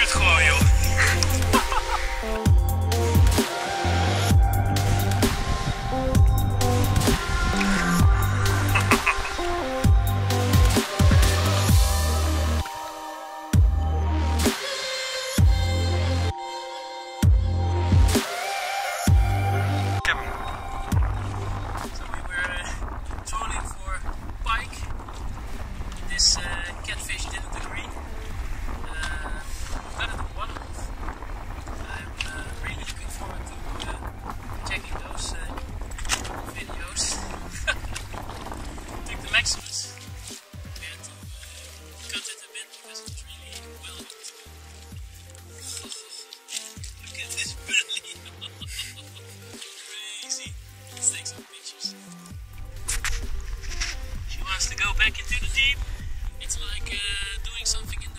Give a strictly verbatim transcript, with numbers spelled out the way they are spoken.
het gewoon, joh. This uh, catfish didn't agree. Uh, better than Waterwolf. I'm uh, really looking forward to uh, checking those uh, videos. Took the Maximus. We had to uh, cut it a bit because it was really well hooked. Look at this belly. Crazy. Let's take some pictures. She wants to go back into the deep. It's like uh, doing something in